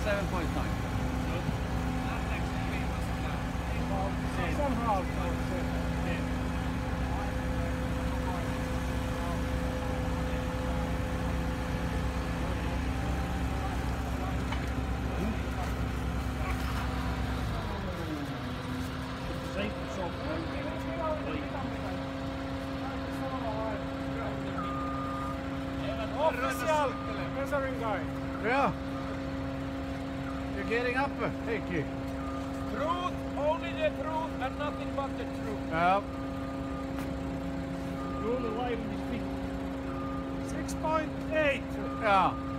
7.9. Somehow. Official measuring guy. Yeah. You're getting up, thank you. Truth, only the truth and nothing but the truth. Yeah. You're only live in this 6.8. Yeah.